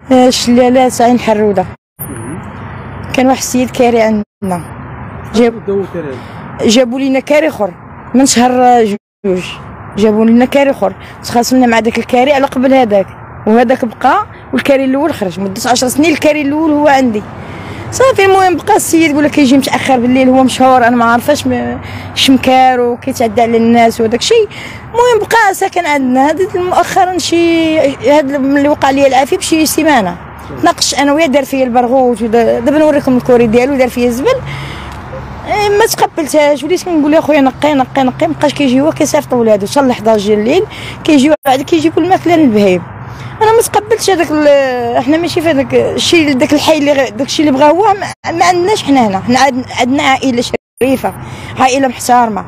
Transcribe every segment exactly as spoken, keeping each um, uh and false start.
شلالات عين حروده. كان واحد السيد كاري عندنا، جاب جابوا لينا كاري اخر من شهر جوج، جابوا لنا كاري اخر، تخاصمنا مع داك الكاري على قبل هذاك، وهذاك بقى والكاري الاول خرج. مدة عشر سنين الكاري الاول هو عندي صافي. المهم بقى السيد يقول لك كيجي متاخر بالليل، هو مشهور انا ما عارفاش شمكارو كيتعدى على الناس وداك الشيء. المهم بقى ساكن عندنا. هذا مؤخرا شي هذا اللي وقع لي العافيه بشي سيمانه، تناقش انا وياه، دار فيا البرغوث. دابا نوريكم الكوري ديالو، دار فيا الزبل، ما تقبلتهاش. وليت كنقول يا خويا نقي نقي نقي، مابقاش كيجي هو كيصيفطوا ولادو حتى ل حداش ديال الليل، كيجيو عاد كيجيبوا الماكله للبهايم. انا ما تقبلتش هذاك. احنا ماشي في هذاك الشيء، داك الحي اللي داك الشيء اللي بغا هو ما, ما عندناش حنا هنا. حنا عندنا عائله شريفه، عائله محترمه.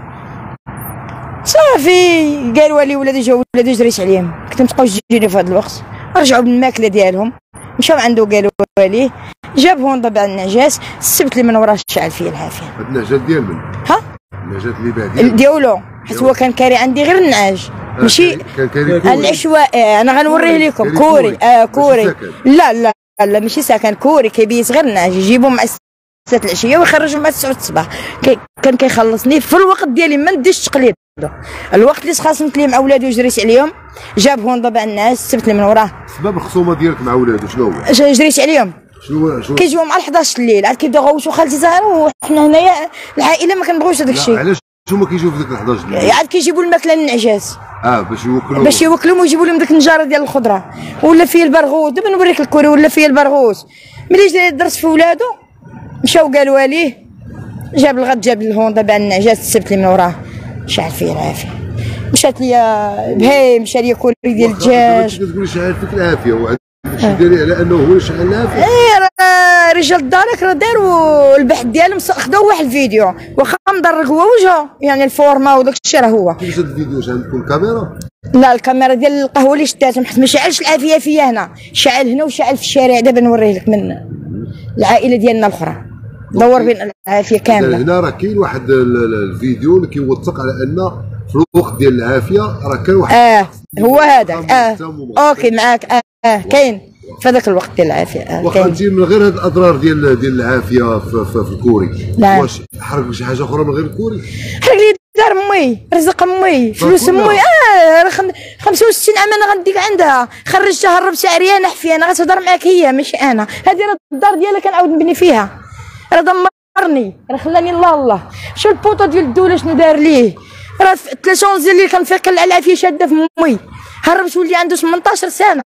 صافي قالوا لي ولادي جاو ولادي جريت عليهم، كنت متبقاوش تجيني في هذا الوقت. رجعوا بالماكله ديالهم، مشاو عنده قالوا لي، جاب هوندا تاع النعجات، السبت اللي من وراه شعل فيه العافيه. هاد النعجات ديال من؟ ها؟ النعجات اللي باه ديالو ديالو، حيت هو كان كاري عندي غير النعاج، ماشي كان كاري العشوائي. انا غنوريه لكم كوري. اه كوري. لا لا لا ماشي ساكن، كوري كيبيت غير النعاج، يجيبو مع ستة العشيه ويخرجوا مع تسعة الصباح. كي كان كيخلصني في الوقت ديالي، ما نديش تقليد. الوقت اللي تخاصمت ليه مع ولادي وجريت عليهم، جاب هوندا تاع النعاج السبت اللي من وراه. سبب الخصومه ديالك مع ولادو شنو هو؟ جريت عليهم. شنو شنو كيجيو مع حداش الليل، عاد كيبداو يغوتوا خالتي زهره، وحنا هنايا العائله ما كنبغيوش هذاك الشيء. علاش هما كيجيو في ديك حداش الليل؟ عاد كيجيبوا الماكله للنعجات، اه باش يوكلوا باش يوكلوا ويجيبوا لهم ديك النجاره ديال الخضره. ولا فيه البرغوث، دابا نوريك الكوري، ولا فيه البرغوث. ملي درت في ولادو مشاو قالوا ليه، جاب الغد جاب الهوندا تاع النعجات السبت اللي من وراه شعل فيه العافيه. مشات ليا بهايم، مشى ليا كوري ديال الدجاج. كتقولي شعل فيك العافيه، وعاد شي دليل على انه هو شعل العافيه؟ ايه راه رجال الدارك راه داروا البحث ديالهم، خداو واحد الفيديو واخا مدرك هو وجهه، يعني الفورما وداك الشيء راه هو. كيفاش هاد الفيديو؟ واش عندكم كاميرا؟ لا الكاميرا ديال القهوه اللي شداتهم، حيت ما شعلش العافيه فيا هنا، شعل هنا وشعل في الشارع. دابا نوريه لك من العائله ديالنا الاخرى، دور بين العافيه كامله. هنا راه كاين واحد الفيديو اللي كيوثق على ان في الوقت ديال العافيه راه كان واحد اه هو هذاك. اه اوكي معاك. اه, آه كاين في هذاك الوقت ديال العافيه. آه واخا انت من غير هاد الاضرار ديال ديال العافيه في, في, في الكوري، نعم. واش حرق شي حاجه اخرى من غير الكوري؟ حرق لي دار امي، رزق امي، فلوس امي. اه خمسة وستين عام انا غنديك عندها، خرجتها هربت عريانه حفيه. انا غتهضر معاك هي ماشي انا. هذه راه الدار ديالها كنعاود نبني فيها، راه دمرني، راه خلاني الله الله. شوف البوطه ديال الدوله شنو دار ليه، راه ثلاثة ونص الليل كنفيق العافيه شاده في امي، هربت ولدي عنده ثمنطاش سنه.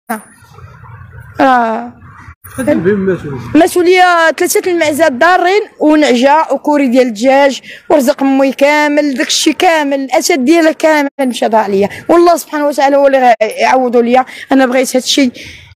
راه مسؤوليه ثلاثه المعزات دارين ونعجه وكوري ديال الدجاج ورزق امي كامل، داك الشيء كامل الاسد ديالها كامل مشى ضاع عليا، والله سبحانه وتعالى هو اللي يعوضوا ليا. انا بغيت هذا الشيء،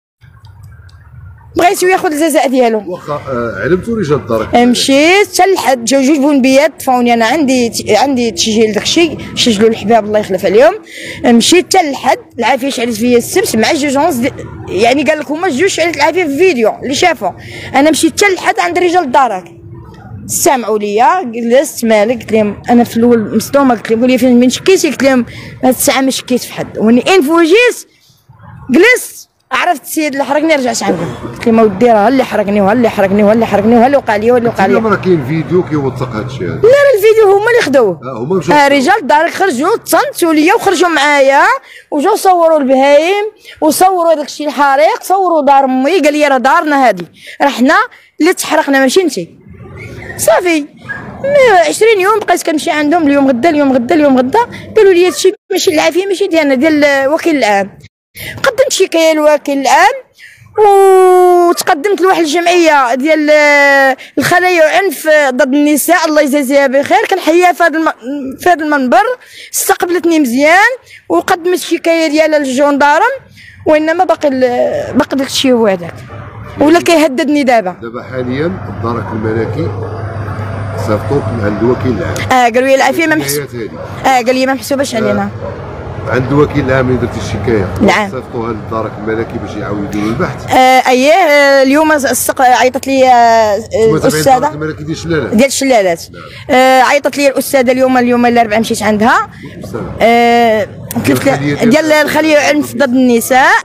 بغيتو ياخذ الجزاء ديالو. واخا علمتوا رجال الدار؟ مشيت حتى لحد جاو جوج بونبيات دفعوني، انا عندي عندي تسجيل داك الشيء، سجلوا الحباب الله يخلف عليهم. مشيت حتى لحد العافيه شعلت فيا السبت مع جوج ونص، يعني قال لك هما جوج شعلت العافيه في الفيديو اللي شافوا. انا مشيت حتى لحد عند رجال الدارك، سمعوا ليا، جلست مالك، قلت لهم انا في الاول مصدومه، قلت لهم قولي فين من شكيتي، قلت لهم هاد الساعه ما شكيت في حد. واني ان فوجيت جلست عرفت السيد اللي حرقني، رجعت عندهم قلت لهم اودي راه اللي حرقني وها اللي حرقني وها اللي حرقني وها اللي وقع لي وها اللي وقع لي. راه كاين فيديو كيوثق هذا الشيء هذا. لا راه الفيديو هما اللي خدوه. اه هما مشاو. اه رجال الدار خرجوا تصنتوا ليا وخرجوا معايا وجاو صوروا البهايم وصوروا داك الشيء الحريق، صوروا دار امي، قال لي راه دارنا هذه، راه حنا اللي تحرقنا ماشي انت. صافي عشرين يوم بقيت كنمشي عندهم، اليوم غدا اليوم غدا اليوم غدا، قالوا لي هذا الشيء ماشي العافيه ماشي ديالنا، ديال الوكيل العام. قدمت شكايه للوكيل العام وتقدمت لواحد الجمعيه ديال الخلايا وعنف ضد النساء الله يجازيها بخير، كنحييها في هذا الم... في هذا المنبر، استقبلتني مزيان وقدمت الشكايه ديالها للجندارم، وانما باقي ال... باقي داك الشيء هو هذاك، ولا كيهددني دابا. دابا حاليا الدرك الملكي صيفطوك عند الوكيل العام. اه قالوا لي العافيه ما محسوب. اه قال لي ما محسوباش علينا. عند الوكيل العام اللي درتي الشكايه، نعم، صيفطوها للدرك الملكي باش يعاودوا البحث. آه اييه اليوم السق عيطت لي الاستاذه الدرك الملكي ديال الشلالات ديال الشلالات. آه عيطت لي الاستاذه اليوم اليوم الاربعاء مشيت عندها. آه ديال الخليه عنف ضد النساء،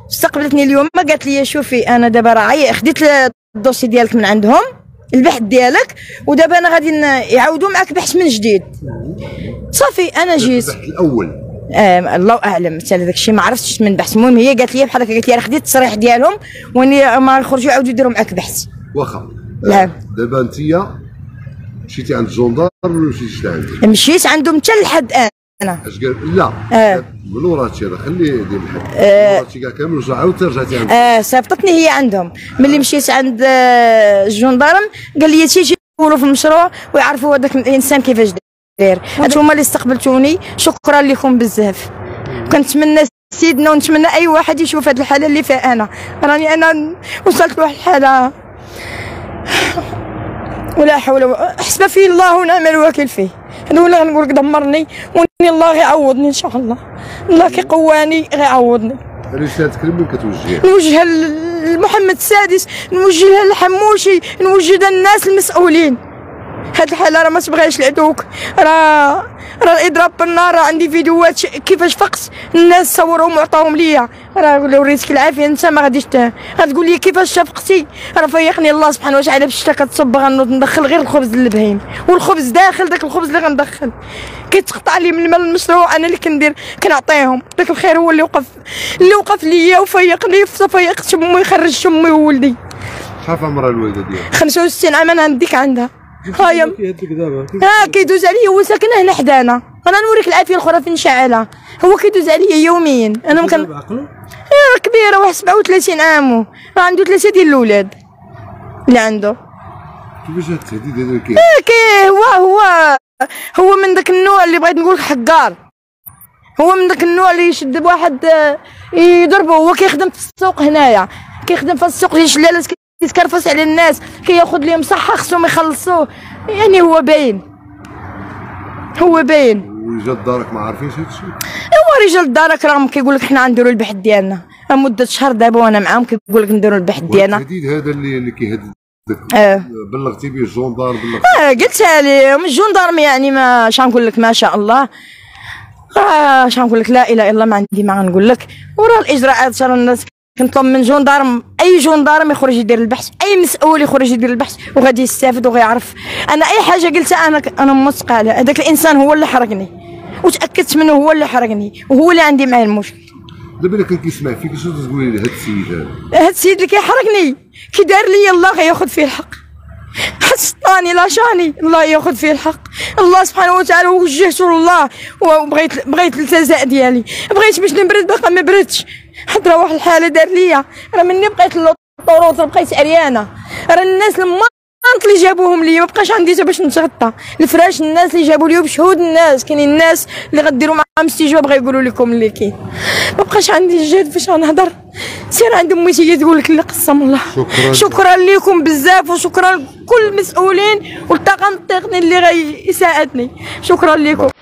استقبلتني اليوم قالت لي شوفي انا دابا راه عي خديت الدوسي ديالك من عندهم البحث ديالك ودابا انا غادي يعاودوا معك بحث من جديد. صافي انا جيت البحث الاول آه الله اعلم حتى داك الشيء ما عرفتش من بحث. المهم هي قالت لي بحال هكا قالت لي راه خديت التصريح ديالهم واني ما يخرجوا يعاودوا يديروا معك بحث. واخا نعم. دابا انتيا مشيتي عند الجندار ولا مشيتي لعند؟ مشيت عندهم حتى لحد انا. اش قال؟ لا آه. من ورا هادشي هذا خليه ديال الحد. آه. هادشي كاع كامل رجع عاودتي رجعتي عند اه صيفطتني هي عندهم. ملي مشيت عند آه الجندارم قال لي تيجي يقولوا في المشروع ويعرفوا هذاك الانسان كيفاش داير. هانتوما اللي استقبلتوني شكرا لكم بزاف. كنتمنى سيدنا ونتمنى اي واحد يشوف هذه الحاله اللي فيها انا. راني انا وصلت لواحد الحاله ولا حول ولا حسب فيه الله ونعم الوكيل فيه. هذا هو اللي غنقول لك دمرني واني الله غيعوضني ان شاء الله. الله كيقواني غيعوضني. رسالتك لمن كتوجهيها؟ نوجهها لمحمد السادس، نوجهها للحموشي، نوجهها للناس المسؤولين. هاد الحاله راه ما تبغيش العدوك. راه راه الاضراب بالنار. راه عندي فيديوهات كيفاش فقت الناس صوروهم وعطاوهم ليا. راه لو وريتك العافيه انت ما غاديش غتقول لي كيفاش شفقتي. راه فيقني الله سبحانه وتعالى بالشتا كتصب غنوض ندخل غير الخبز للبهيم والخبز داخل داك الخبز اللي غندخل كيتقطع لي من المال المشروع انا اللي كندير كنعطيهم. داك الخير هو اللي وقف اللي وقف ليا وفيقني فيقت امي خرجت امي وولدي. شحال عمرها الوالده ديالك؟ خمسة وستين عام انا نديك عندها. هايا ها كيدوز عليا. هو ساكن هنا حدانا. انا نوريك العافيه الاخرى فين شاعله. هو كيدوز عليا يوميا. انا مكان راه كبيره واحد سبعة وثلاثين عام راه عنده ثلاثه ديال الاولاد اللي عنده. كيفاش هاد التهديد هذا كاين؟ كي هو هو هو من داك النوع اللي بغيت نقول لك حقار. هو من داك النوع اللي يشد بواحد يضربه. هو كيخدم في السوق هنايا كيخدم في السوق ديال الشلالات كيتكرفس على الناس كياخذ لهم صحه خصهم يخلصوه. يعني هو باين هو باين. ورجال دارك ما عارفينش هادشي؟ هو رجال دارك راهم كيقول لك حنا غنديروا البحث ديالنا مده شهر دابا وانا معاهم كيقول لك نديروا البحث ديالنا. التهديد هذا اللي اللي كيهددك اه بلغتي به الجندار بلغتي؟ اه قلتها لهم الجندارم. يعني ما اش غنقول لك ما شاء الله. اه اش غنقول لك لا اله الا الله ما عندي ما غنقول لك. وراه الاجراءات راه الناس كنطلب من جندارم اي جندارم يخرج يدير البحث. اي مسؤول يخرج يدير البحث وغادي يستافد وغيعرف. انا اي حاجه قلتها انا انا موثقه عليها. هذاك الانسان هو اللي حرقني وتاكدت منه هو اللي حرقني وهو اللي عندي معاه المشكل. دابا الا كان كيسمع فيك شنو تقولي لهاد السيد هذا؟ هاد السيد اللي كيحرقني كي دار لي الله غياخذ فيه الحق. حسطاني لا شاني الله ياخذ فيه الحق. الله سبحانه وتعالى وجهته لله وبغيت بغيت الجزاء ديالي. بغيت باش نبرد باقا ما بردتش. حد راه واحد الحاله دار ليا. راه مني بقيت الطروط بقيت عريانه. راه الناس لما اللي جابوهم لي ما بقاش عندي حتى باش نتغطى. الفراش الناس اللي جابوا لي بشهود الناس. كاينين الناس اللي غديروا معاهم استجواب غيقولوا لكم اللي كاين. ما بقاش عندي الجهد باش غنهضر. سير عند امي هي تقول لك اللي قسم الله. شكرا شكرا لكم بزاف وشكرا لكل المسؤولين والطاقم التقني اللي غيساعدني. شكرا لكم.